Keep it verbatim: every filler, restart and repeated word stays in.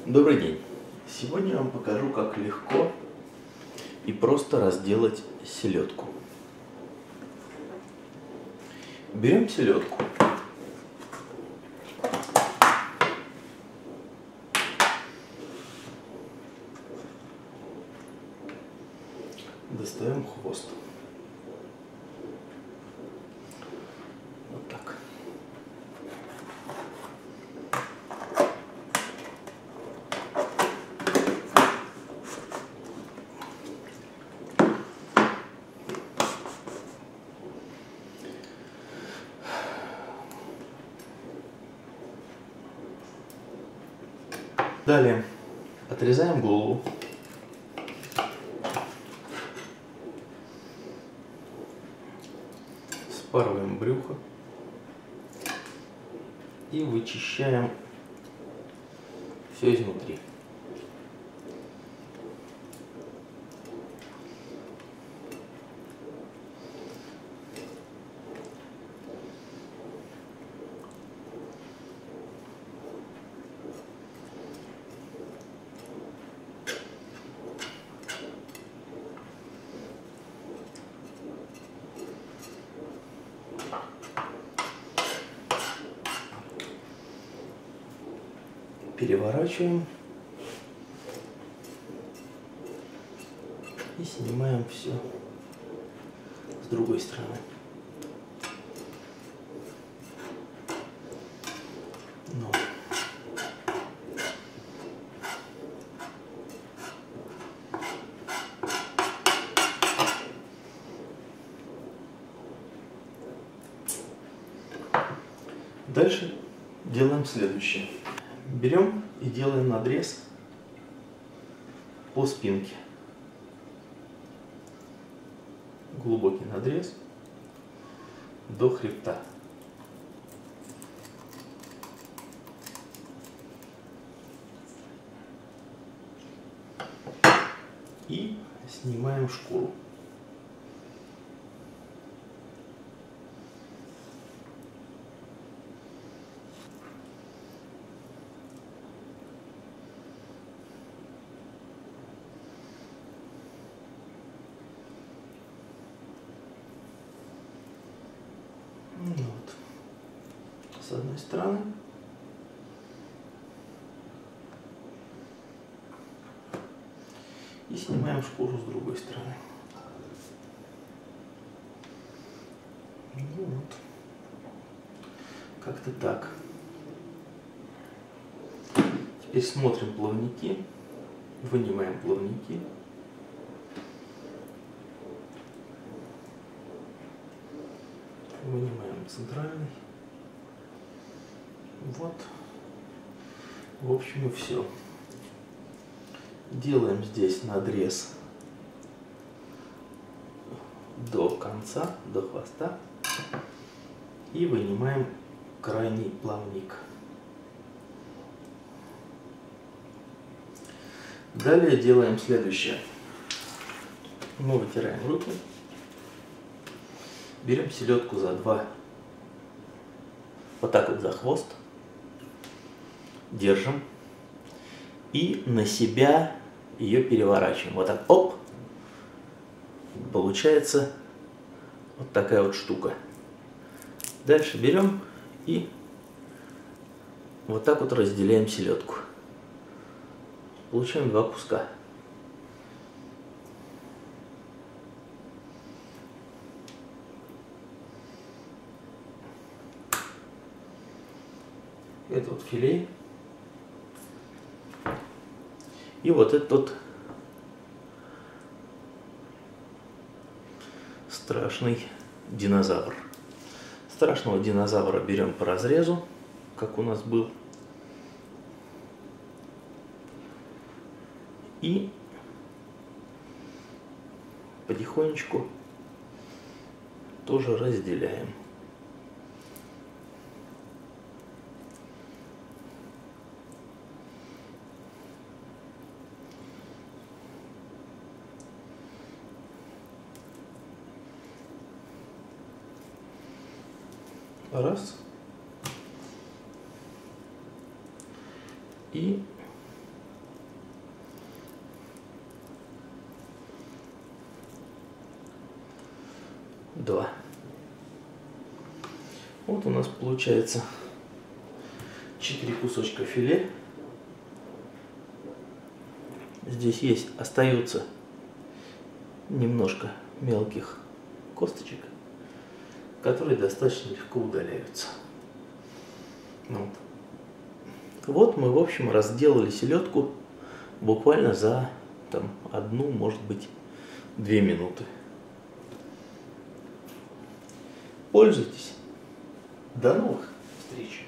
Добрый день! Сегодня я вам покажу, как легко и просто разделать селедку. Берем селедку. Достаем хвост. Вот так. Далее отрезаем голову. Спарываем брюхо и вычищаем все изнутри. Переворачиваем и снимаем все с другой стороны. Ну. Дальше делаем следующее. Берем и делаем надрез по спинке. Глубокий надрез до хребта. И снимаем шкуру. Вот. С одной стороны. И снимаем шкуру с другой стороны. Ну вот. Как-то так. Теперь смотрим плавники. Вынимаем плавники. Вынимаем центральный. Вот. В общем и все. Делаем здесь надрез до конца, до хвоста. И вынимаем крайний плавник. Далее делаем следующее. Мы вытираем руки. Берем селедку за два, вот так вот за хвост, держим и на себя ее переворачиваем. Вот так, оп, получается вот такая вот штука. Дальше берем и вот так вот разделяем селедку. Получаем два куска. Это вот филе. И вот этот вот страшный динозавр. Страшного динозавра берем по разрезу, как у нас был. И потихонечку тоже разделяем. Раз. И два. Вот у нас получается четыре кусочка филе. Здесь есть, остается немножко мелких косточек, которые достаточно легко удаляются. Вот. Вот мы, в общем, разделали селедку буквально за там, одну, может быть, две минуты. Пользуйтесь. До новых встреч.